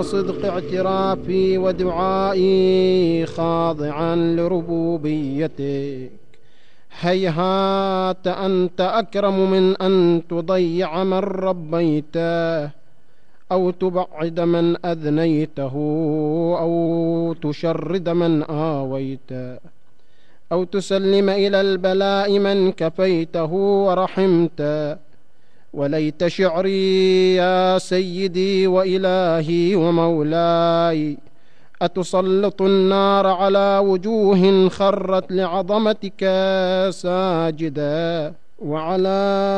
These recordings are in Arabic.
صدق اعترافي ودعائي خاضعا لربوبيتك. هيهات أنت أكرم من أن تضيع من ربيته، أو تبعد من أذنيته، أو تشرد من آويته، أو تسلم إلى البلاء من كفيته ورحمته. وليت شعري يا سيدي وإلهي ومولاي، أتسلط النار على وجوه خرت لعظمتك ساجدة، وعلى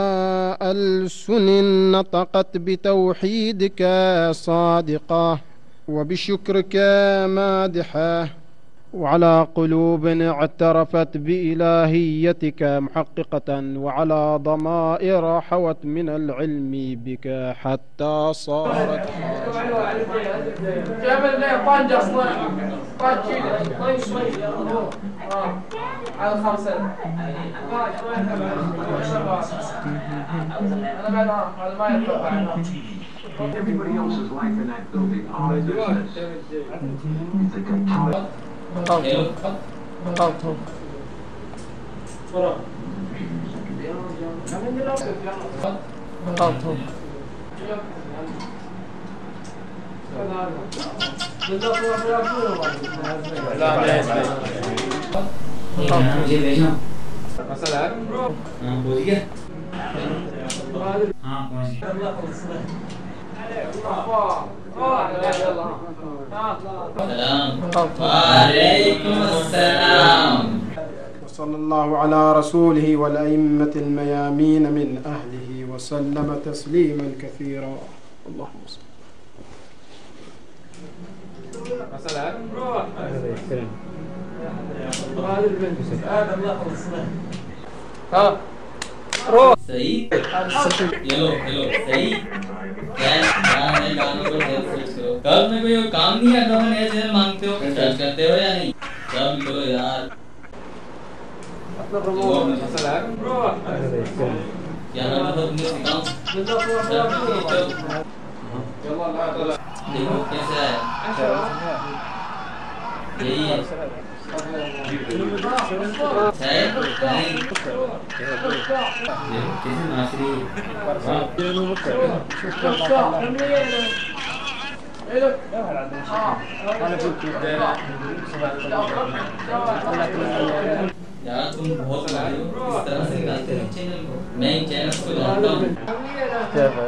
ألسن نطقت بتوحيدك صادقة، وبشكرك مادحة، وعلى قلوب اعترفت بإلهيتك محققة، وعلى ضمائر حوت من العلم بك حتى صارت Everybody else's life in that building our business. It's a control. मुझे भेजो मसाला हाँ बोल गया हाँ पहुँच गया وصلى الله على رسوله والأئمة الميامين من أهله وسلم تسليما كثيرا. اللهم صل. सही हेलो हेलो सही क्या मैं गानों को सर्च करो कल में कोई काम नहीं है तो नए चैनल मांगते हो सर्च करते हो या नहीं सब करो यार क्या नाम है तुमने सिखाओ देखो कैसा है यही है कैसे नासरी यार तुम बहुत इस तरह से निकालते हो चैनल को मैं इन चैनल को जानता हूँ क्या है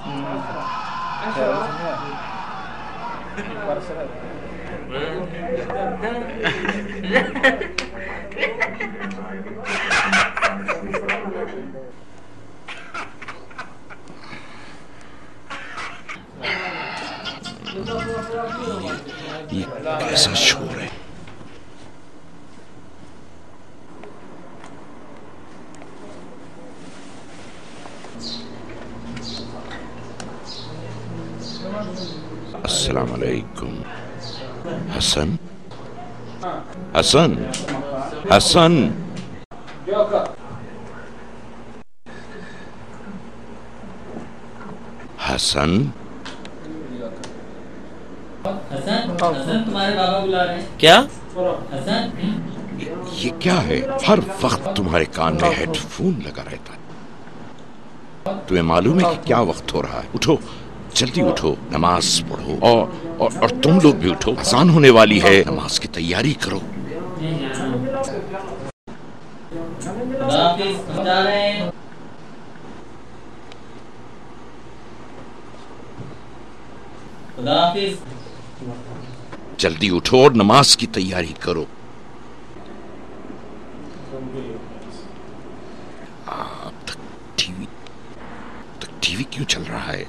ये कैसा शोर है? अस्सलाम वालेकुम। हसन हसन हसन हसन हसन तुम्हारे बाबा बुला रहे हैं क्या? हसन ये क्या है? हर वक्त तुम्हारे कान में हेडफोन लगा रहता है। तुम्हें मालूम है कि क्या वक्त हो रहा है? उठो, जल्दी उठो, नमाज पढ़ो और तुम लोग भी उठो, अज़ान होने वाली है, नमाज की तैयारी करो। जल्दी उठो और नमाज की तैयारी करो। अब तक टीवी क्यों चल रहा है?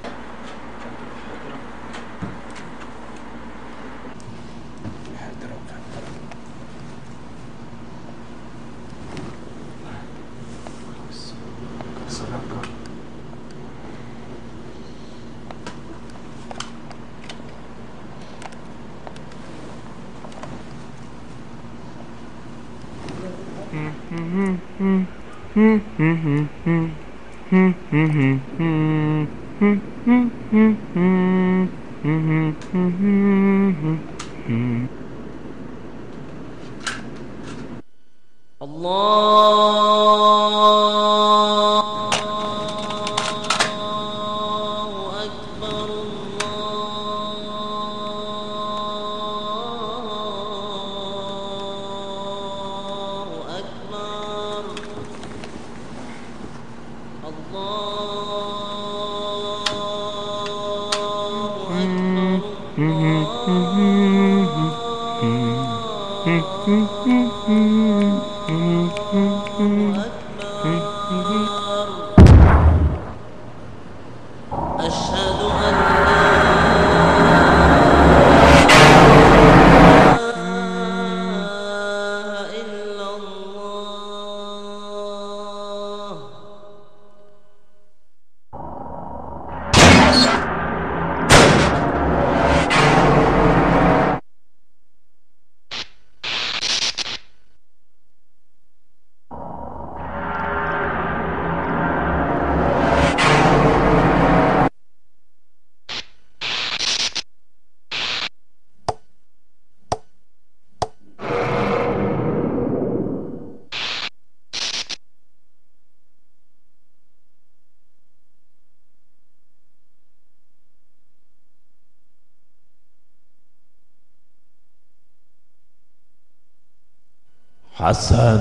हसन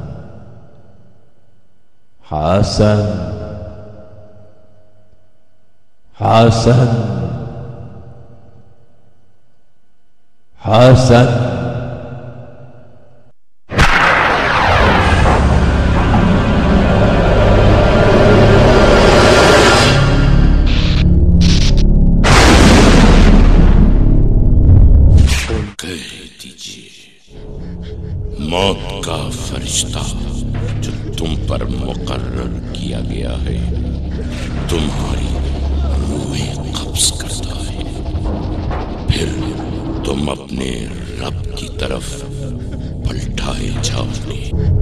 हसन हसन हसन मौत का फरिश्ता जो तुम पर मुकर्रर किया गया है तुम्हारी रूहें कब्ज करता है, फिर तुम अपने रब की तरफ पलटाए जाओगे।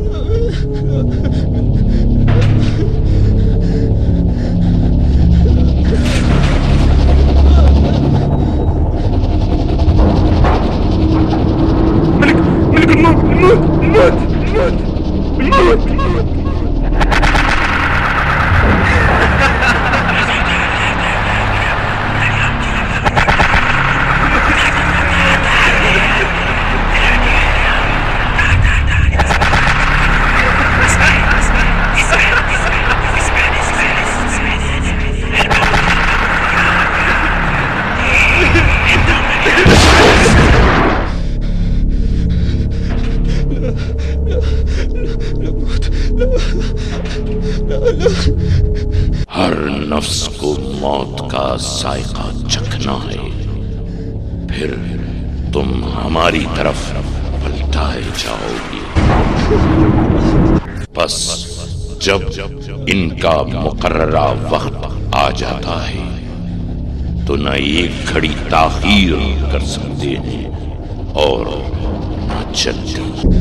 हर नफ्स को मौत का जायका चखना है, फिर तुम हमारी तरफ पलटाए जाओगे। बस जब इनका मुकर्ररा वक्त आ जाता है तो न एक घड़ी ताखीर कर सकते हैं और न जल्दी।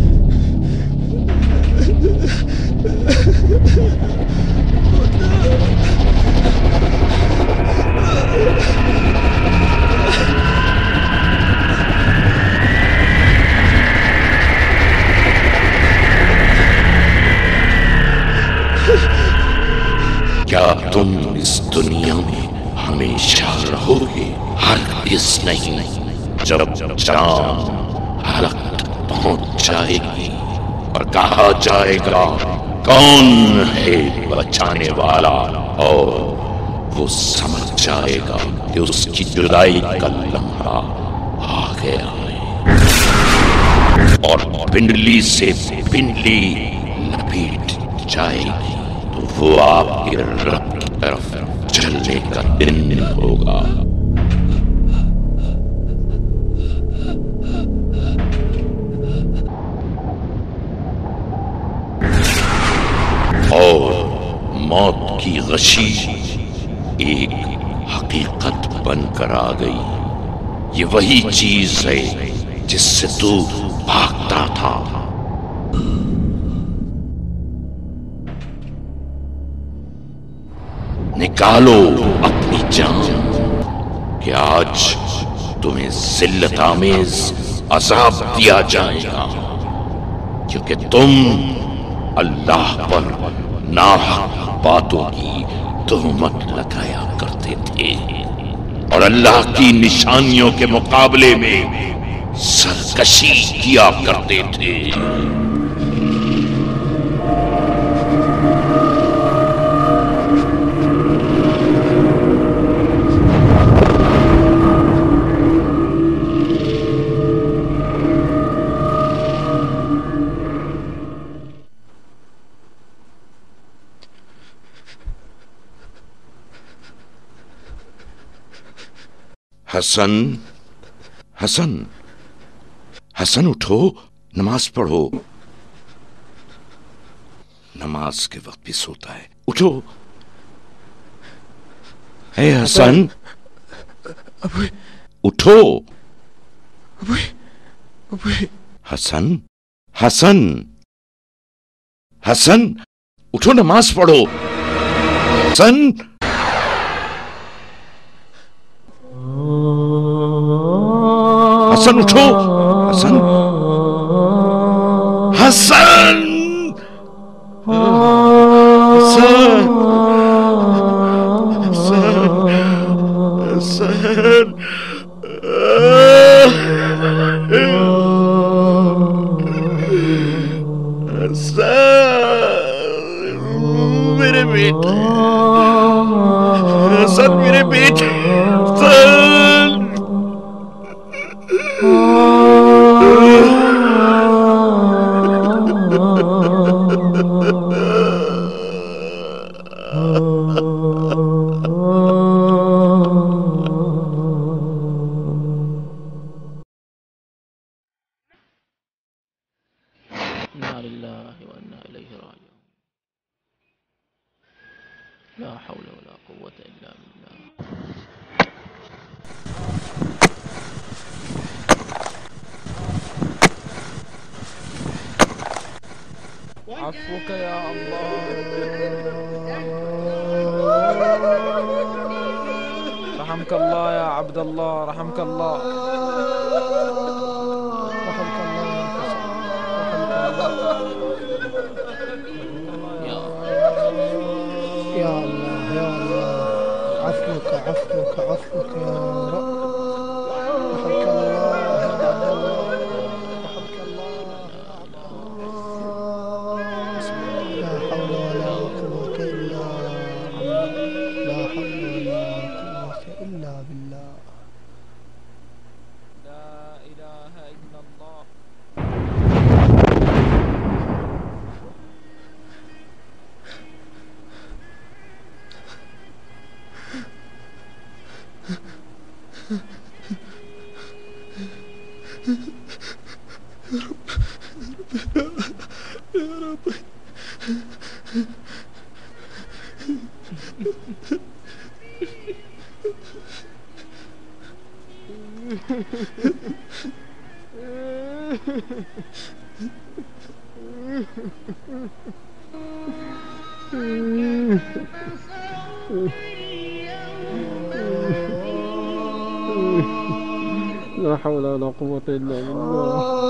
क्या तुम इस दुनिया में हमेशा रहोगे? हरगिज़ नहीं। जब जान हलक तक पहुंच जाएगी और कहा जाएगा कौन है बचाने वाला, और वो समझ जाएगा कि उसकी जुदाई का लम्हा आ गया है और पिंडली से पिंडली लपेट जाएगी, तो वो आपके रब की तरफ चलने का दिन होगा। और मौत की गशी एक हकीकत बनकर आ गई। ये वही चीज है जिससे तू भागता था। निकालो अपनी जान, कि आज तुम्हें जिल्लत आमेज अजाब दिया जाएगा, क्योंकि तुम अल्लाह पर नाहक बातों की तोहमत लगाया करते थे और अल्लाह की निशानियों के मुकाबले में सरकशी किया करते थे। हसन, हसन, हसन उठो, नमाज पढ़ो। नमाज के वक्त भी सोता है, उठो। है हसन, उठो। हसन, हसन, हसन, उठो, नमाज पढ़ो। हसन, हसन उठो। हसन, हसन, हसन, हसन, हसन, मेरे बेटे, हसन मेरे बेटे, हसन। ला हौला वला कुव्वता इल्ला बिल्लाह। अफ़्वुक या अल्लाह, रहमकल्लाह या अब्दल्लाह, रहमकल्लाह। या अल्लाह, या अल्लाह, अफ़्वुक, अफ़्वुक, अफ़्वुक या रब, रहमकल्लाह या अब्दल्लाह, रहमकल्लाह। ला हौला वला कुव्वता इल्ला बिल्लाह, ला हौला वला कुव्वता इल्ला बिल्लाह। ला इलाहा इल्लल्लाह। لا حول ولا قوة إلا بالله.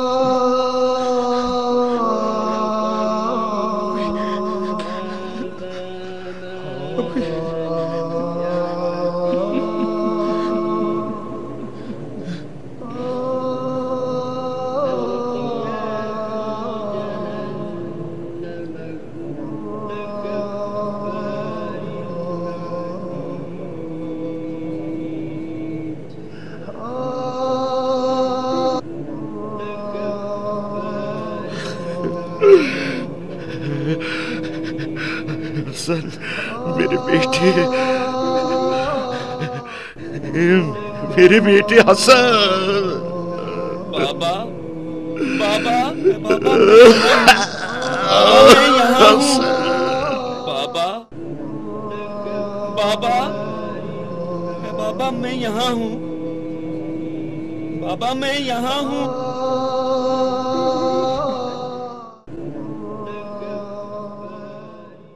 हसन मेरे बेटे, मेरे बेटे हसन। बाबा, बाबा, बाबा, बाबा, बाबा, बाबा मैं यहाँ हूँ, बाबा मैं यहाँ हूँ।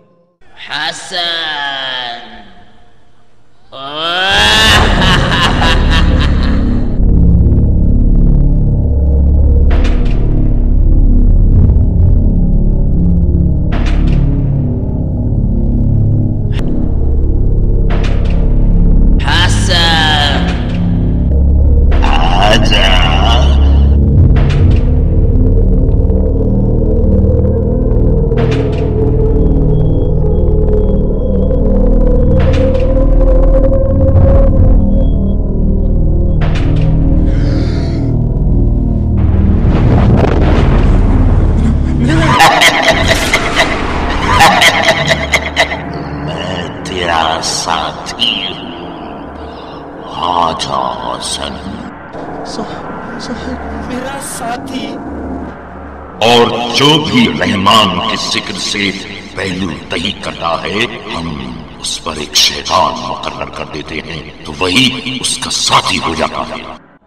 हसन साथी आजा हसन। मेरा साथी। और जो भी रहमान के जिक्र से पहलू तही करता है, हम उस पर एक शैतान मुकर्रर कर देते हैं तो वही उसका साथी हो जाता है।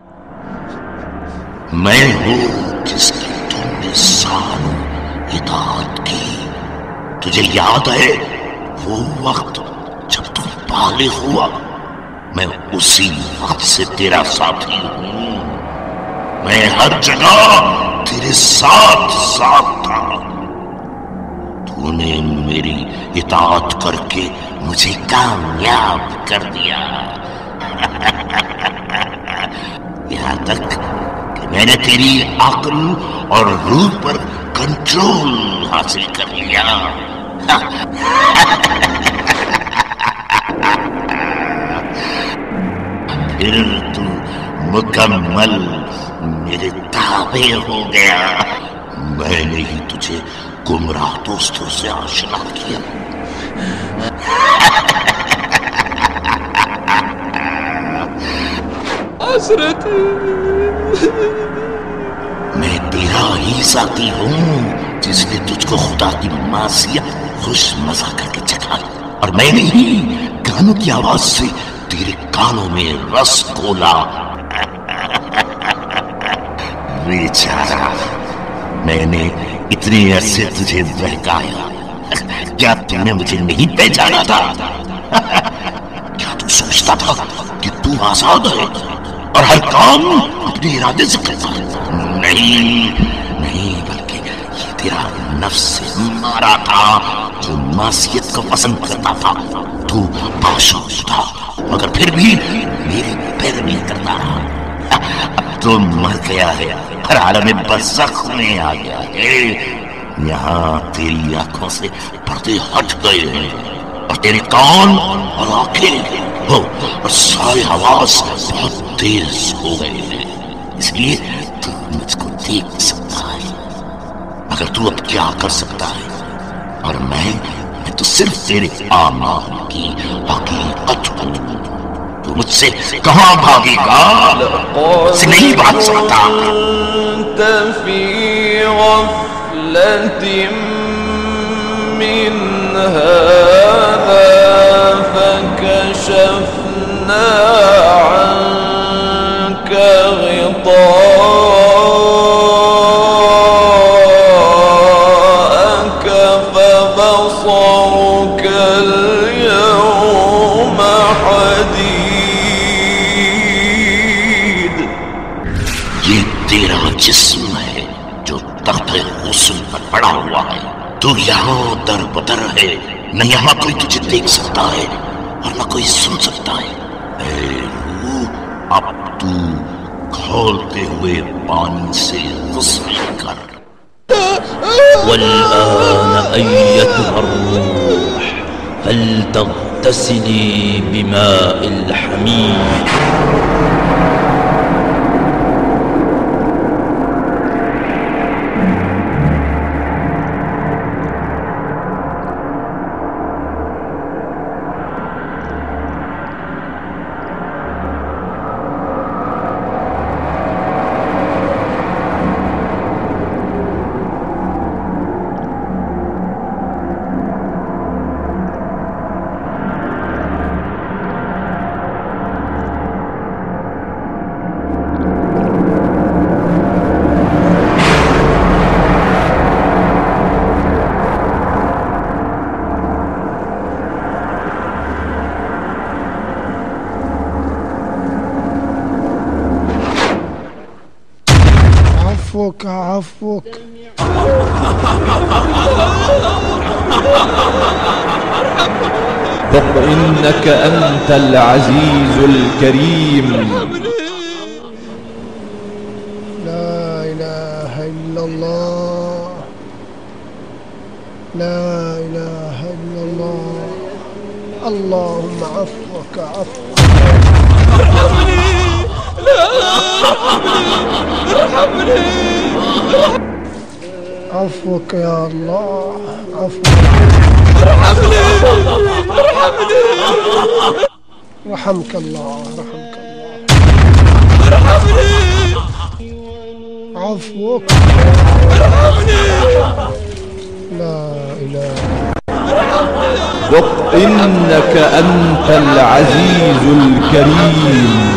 मैं हूं जिसकी तुमने सालों इताअत की। तुझे याद है वो वक्त जब तुम बालिग हुआ? मैं उसी वक्त से तेरा साथी हूं। मैं हर जगह तेरे साथ साथ था। तूने मेरी इताअत करके मुझे कामयाब कर दिया। यहां तक कि मैंने तेरी अक्ल और रूह पर कंट्रोल हासिल कर लिया। फिर तू मुकम्मल मेरे ताबे हो गया। मैंने ही तुझे गुमराह दोस्तों से आशना किया। हसरत, मैं तेरा ही साथी हूँ जिसने तुझको खुदा की मासियत खुश मजा करके चखाई, और मैंने ही गानों की आवाज से तेरे कानों में रस घोला। बेचारा, मैंने इतने अरसे तुझे बहकाया। क्या तूने मुझे नहीं पहचाना था? क्या तू सोचता था कि तू आजाद है और हर काम अपने इरादे से करता है? नहीं, बल्कि ये तेरा नफ्स से मारा था जो मासियत को पसंद करता था। तू बाशूश था मगर फिर भी मेरी पैरवी करता रहा। अब तो मर गया है, हर आलम बरज़ख में आ गया है। यहाँ तेरी आंखों से पर्दे हट गए हैं और तेरे कान और आंखें और सारे आवाज बहुत तेज हो गए हैं। इसलिए तू मुझको देख सकता है, मगर तू अब क्या कर सकता है? और मैं तो सिर्फ तेरे आमाल की हकीकत हूं। तू मुझसे कहां भागेगा? मुझसे नहीं भाग सकता। من هذا فكشفنا عنك غطاءك فبصرك اليوم حديد। ये तेरा जिस्म है जो तख्ते हुस्न पर पड़ा हुआ है। तू यहाँ दर बदर है, न यहाँ कोई तुझे देख सकता है और न कोई सुन सकता है। ऐ रूह, अब तू खौलते हुए पानी से गुस्ल कर। والآن أيتها الروح فلتغتسلي بماء الحميم. عفوك. إنك أنت العزيز الكريم. لا إله إلا الله، لا إله إلا الله. اللهم عفوك عفوك. عفوك يا الله، عفوك. رحمك الله، رحمك الله. عفوك. لا إله. ذق إنك أنت العزيز الكريم.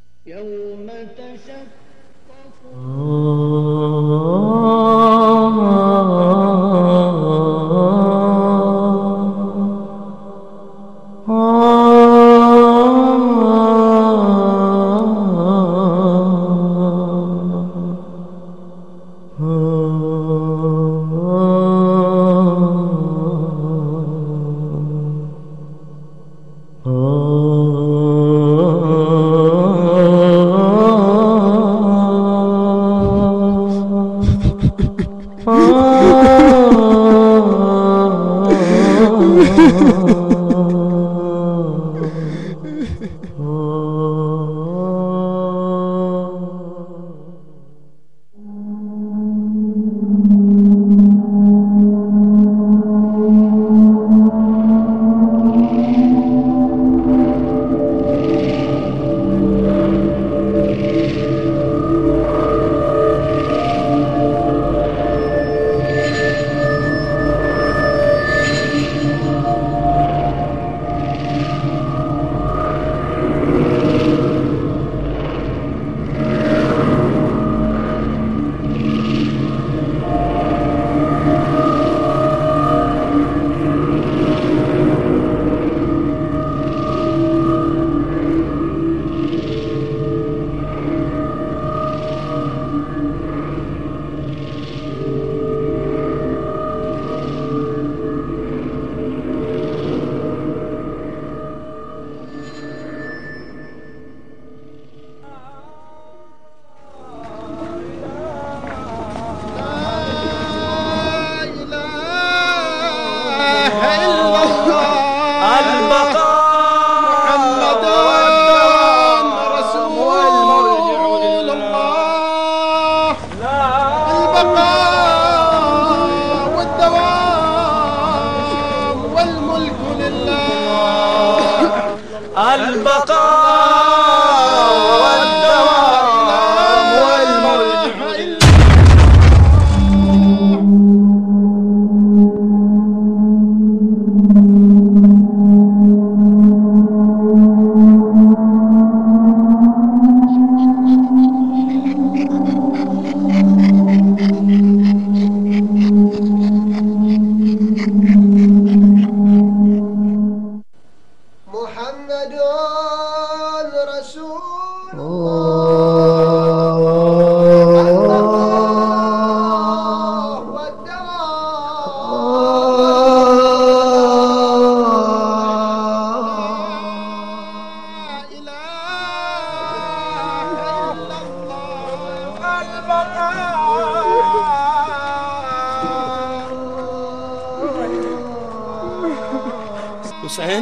हुसैन,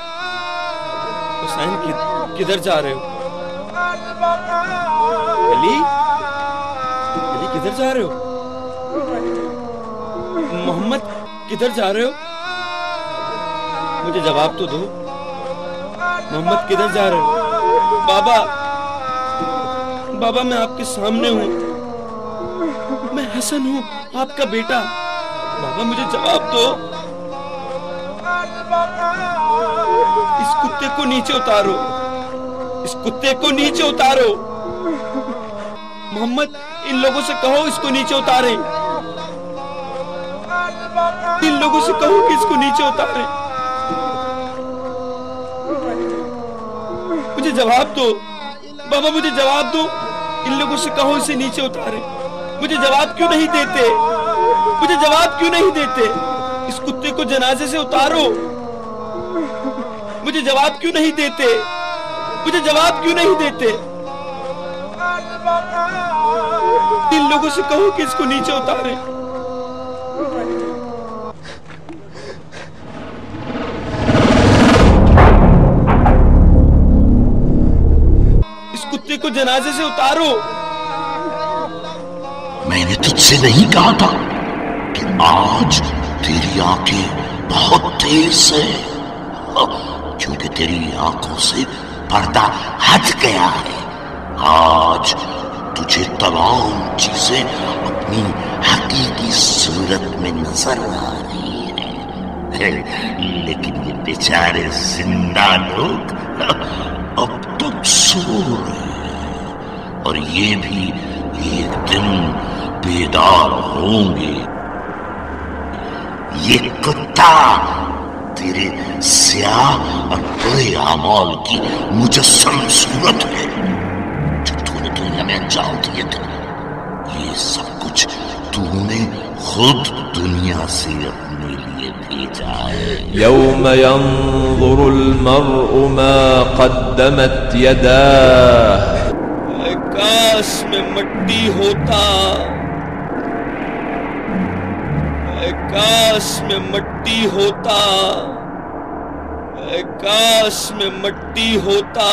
हुसैन किधर जा रहे हो? अली, अली किधर जा रहे हो? मोहम्मद किधर जा रहे हो? मुझे जवाब तो दो। मोहम्मद किधर जा रहे हो? बाबा, बाबा मैं आपके सामने हूँ, मैं हसन हूँ, आपका बेटा। बाबा मुझे जवाब दो। इस कुत्ते को नीचे उतारो, इस कुत्ते को नीचे उतारो। मोहम्मद, इन लोगों से कहो इसको नीचे उतारे। इन लोगों से कहो कि इसको नीचे उतारे। मुझे जवाब दो बाबा, मुझे जवाब दो। इन लोगों से कहो इसे नीचे उतारे। मुझे जवाब क्यों नहीं देते? मुझे जवाब क्यों नहीं देते? इस कुत्ते को जनाजे से उतारो। मुझे जवाब क्यों नहीं देते? मुझे जवाब क्यों नहीं देते? इन लोगों से कहो कि इसको नीचे उतारे। इस कुत्ते को जनाजे से उतारो। मैंने तुझसे नहीं कहा था लेकिन आज तेरी आंखें बहुत तेज है, क्योंकि तेरी आंखों से पर्दा हट गया है। आज तुझे तमाम चीजें अपनी हकीकी सूरत में नजर आ रही है, लेकिन ये बेचारे जिंदा लोग अब तक सो रहे हैं और ये भी एक दिन बेदार होंगे। ये कुत्ता तेरे स्याह और बुरे आमाल की मुजस्सम सूरत है जो तूने दुनिया में अंजाम दिए थे। ये सब कुछ तूने खुद दुनिया से अपने लिए भेजा है। यौम यंज़ुरुल मर्उ मा क़द्दमत यदाह। काश में मट्टी होता, काश में मट्टी होता, काश में मट्टी होता।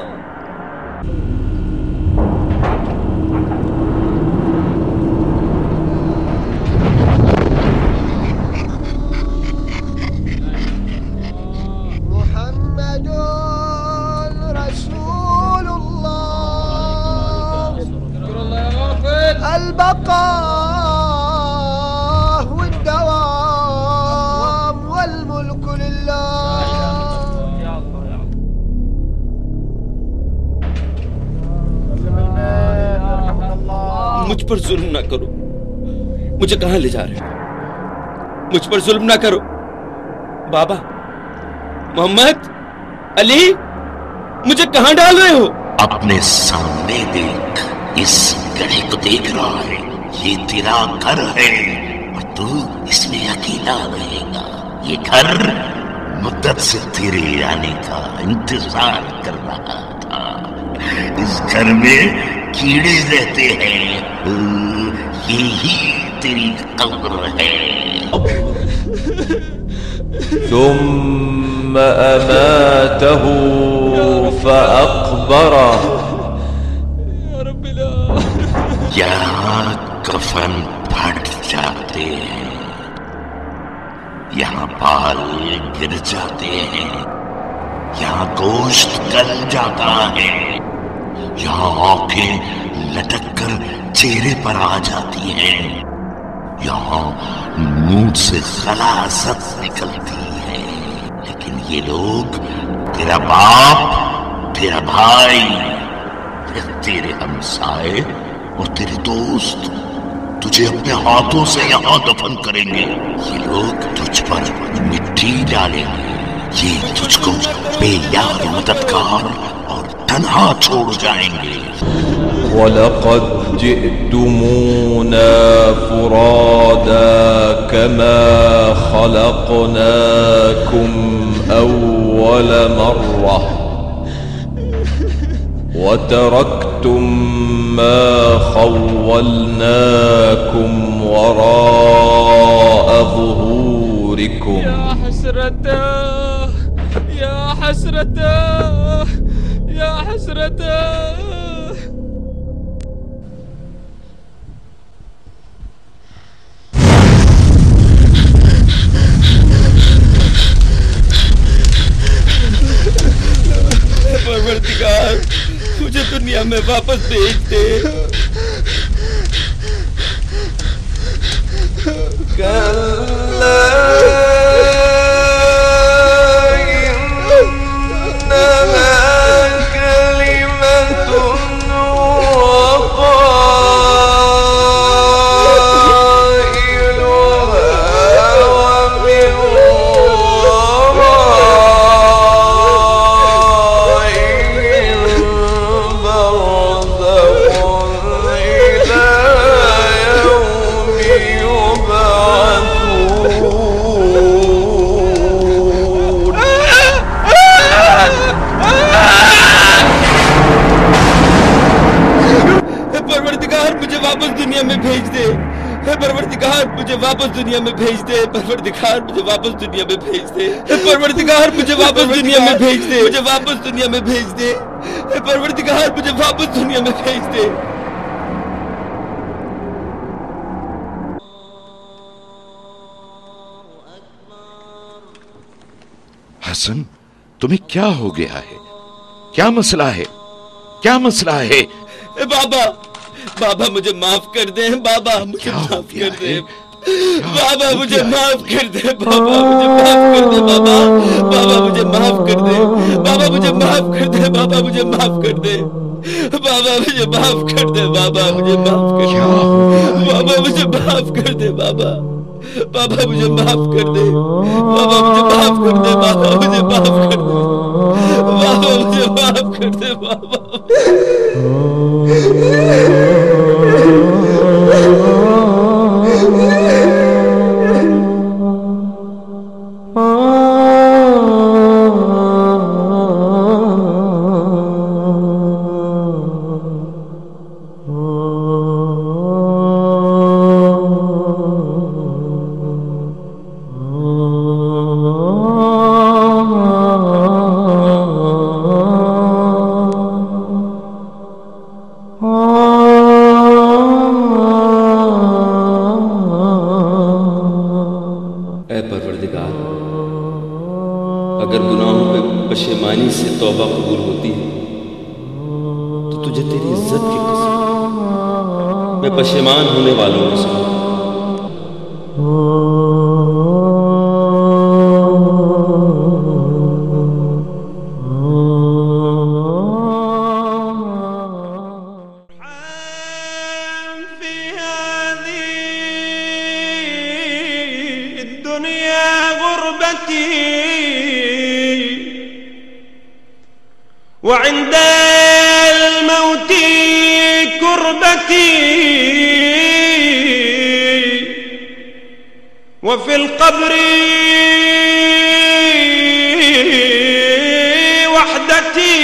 البقاء والدوام والملك لله. मुझ पर जुल्म ना करो। मुझे कहां ले जा रहे हो? मुझ पर जुल्म ना करो। बाबा, मोहम्मद, अली, मुझे कहां डाल रहे हो? अपने सामने देख, इस गढ़े को देख रहा है, ये तेरा घर है और तू इसमें अकेला रहेगा। ये घर मुद्दत से तेरे आने का इंतजार कर रहा था। इस घर में कीड़े रहते हैं, यही तेरी कब्र है। ثم أماته فأقبره। यहाँ कफन फट जाते हैं, यहाँ बाल गिर जाते हैं, यहाँ गोश्त गल जाता है, यहाँ आंखें लटक कर चेहरे पर आ जाती हैं, यहाँ मुंह से खलासत निकलती है। लेकिन ये लोग, तेरा बाप, तेरा भाई, तेरे हमसाए और तेरे दोस्त तुझे अपने हाथों से यहाँ दफन करेंगे। ये लोग तुझ पर मिट्टी डालेंगे, ये तुझको बेयार मददगार और तन्हा छोड़ जाएंगे। वलक़द जिअ्तुमूना फुरादा कमा खलक़नाकुम अव्वल मर्रा वतरक्तुम मा खव्वलनाकुम वराअ ज़ुहूरिकुम। या हसरता, या हसरता, या हसरता। परवरदिगार, मुझे दुनिया में वापस भेज दे। वापस दुनिया में भेज दे। परवरदिगार, मुझे वापस दुनिया में भेज दे। परवरदिगार, मुझे वापस दुनिया में भेज दे। मुझे वापस दुनिया में भेज दे। परवरदिगार, मुझे वापस दुनिया में भेज दे। हसन, तुम्हें क्या हो गया है? क्या मसला है? क्या मसला है? बाबा, बाबा मुझे माफ कर दे। बाबा मुझे माफ कर दे। बाबा मुझे माफ कर दे। बाबा मुझे माफ कर दे। बाबा, बाबा मुझे माफ कर दे। बाबा मुझे माफ कर दे। बाबा मुझे माफ कर दे। बाबा मुझे माफ कर दे। बाबा मुझे माफ कर दे। बाबा मुझे माफ कर दे। बाबा, बाबा मुझे माफ कर दे। बाबा मुझे माफ कर दे। बाबा मुझे माफ कर दे। बाबा मुझे माफ कर दे। बाबा अगर गुनाहों पे पशेमानी से तौबा कबूल होती है तो तुझे तेरी इज्जत की कसम मैं पशेमान होने वालों में से हूं। وعند الموت كربتي وفي القبر وحدتي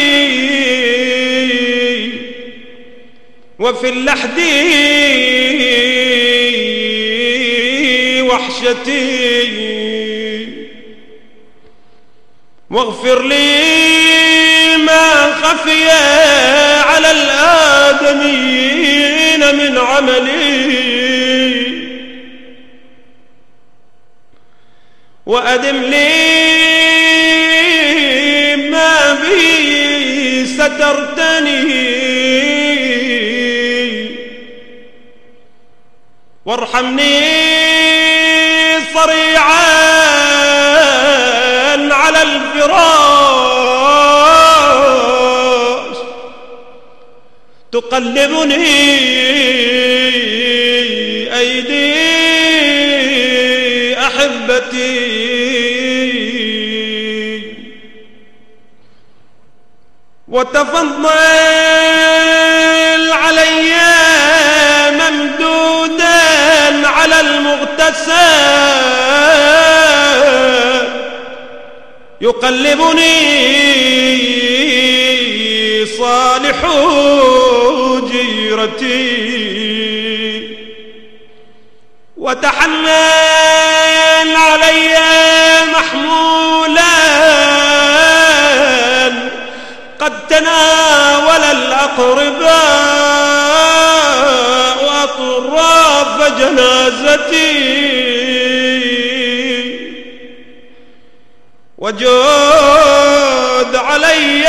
وفي اللحد وحشتي واغفر لي ما خفي على الآدمين من عملي وأدم لي ما بي سترتني وارحمني صريعا على الفراش تقلبني أيدي أحبتي وتفضل علي ممدودا على المغتسل يقلبني صالح جيرتي وتحنن علي محمولا قد تناول الأقرباء وأطراف جنازتي وجود علي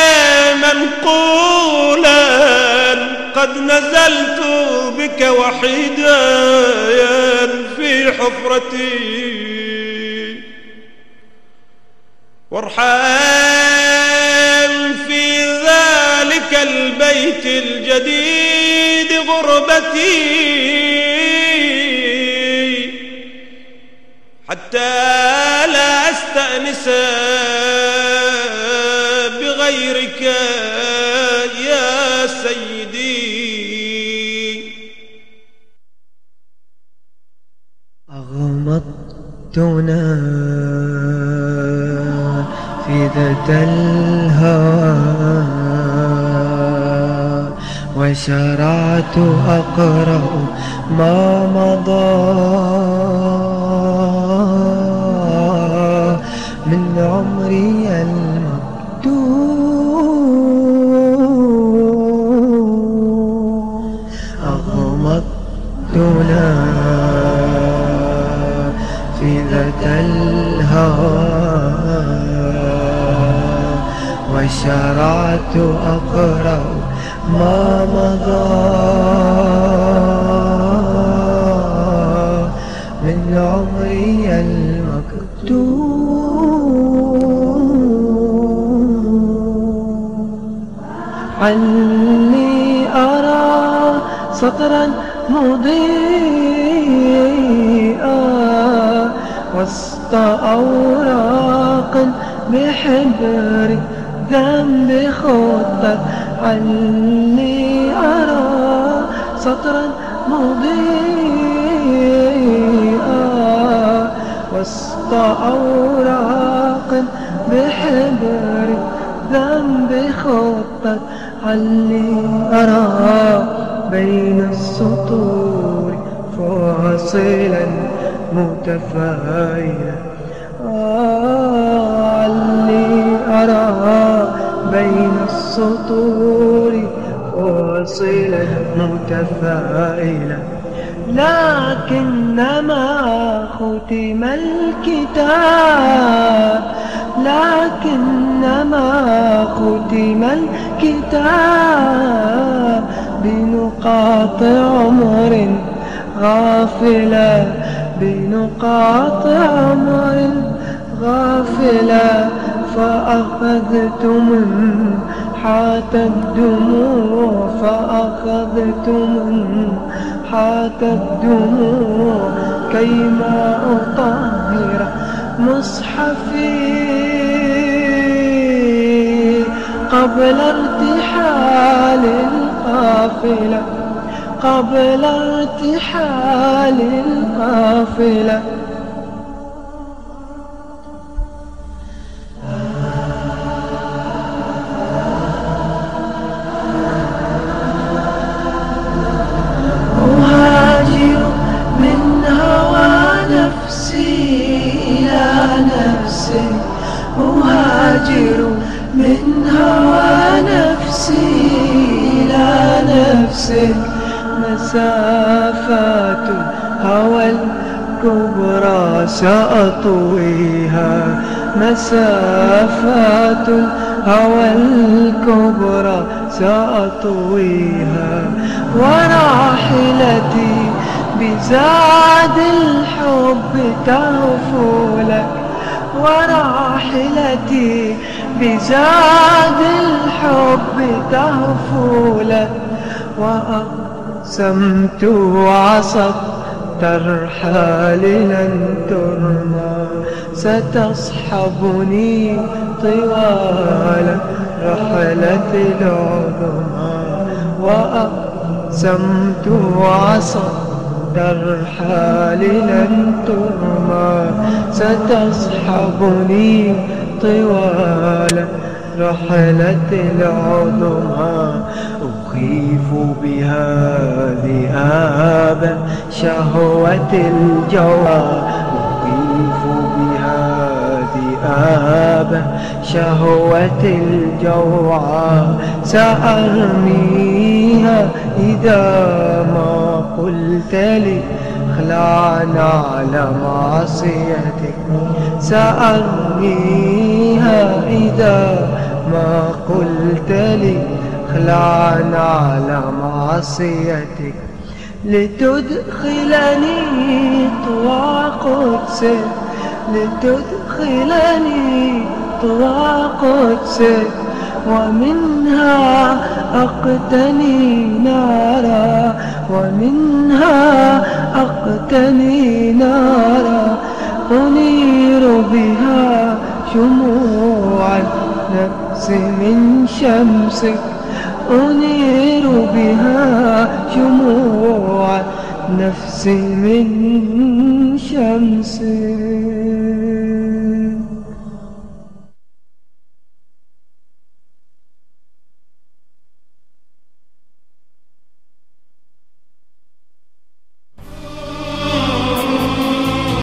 منقولا قد نزلت بك وحيدا في حفرتي وارحم في ذلك البيت الجديد غربتي حتى لا أستأنس بغيرك يا سيدي. أغمضتنا في ذات الهوى وشرعت أقرأ ما مضى من عمري المكتوب أغمضتنا في ذات الهوى وشرعت أقرأ ما مضى من عمري المكتوب. عني أرى سطرا مضيئا وسط أوراق بحبر ذنب خطت. عني أرى سطرا مضيئا وسط أوراق بحبر ذنب خطت. عني أرى بين السطور فاصلا متفاعلا. عني أرى بين السطور فاصلا متفاعلا. لكنما ختم الكتاب ختم الكتاب بنقاط عمر غافلة بنقاط عمر غافلة. فأخذت منحات الدموع منحات الدموع كيما أطهر مصحفي قبل ارتحال القافلة أهاجر من هوى نفسي إلى نفسي. أهاجر من هوى نفسي إلى نفسي. مسافات الهوى الكبرى سأطويها. مسافات الهوى الكبرى سأطويها. وراحلتي بزاد الحب تهفو لك. وراحلتي بزاد الحب تهفو لك. وأقسمت وعصت ترحال لن ترمى. ستصحبني طوال رحلة العظمى. وأقسمت وعصت ترحال لن ترمى. ستصحبني طوال رحلة العظمى. أخيف بها ذئابا شهوة الجوى. أخيف بها ذئابا شهوة الجوعى. سأرميها إذا ما قلت لي اخلعنا على معصيتك. سأرميها إذا ما قلت لي اخلعنا على معصيتك. لتدخلني طوى قدسك لتدخلني طوى قدسك. ومنها أقتني نارا ومنها أقتني نارا. أنير بها شموع النفس من شمسك. أنير بها شموع النفس من شمسك.